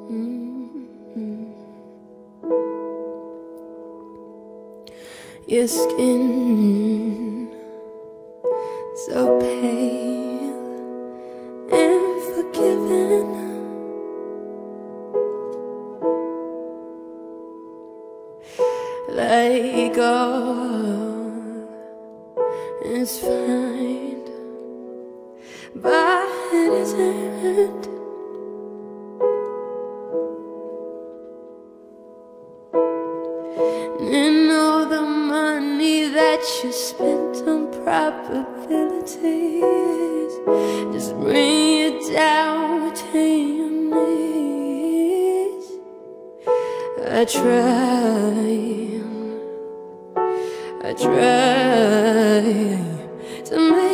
Your skin so pale and forgiving, like all is fine, but it isn't. And all the money that you spent on probabilities just bring you down to your knees. I try to make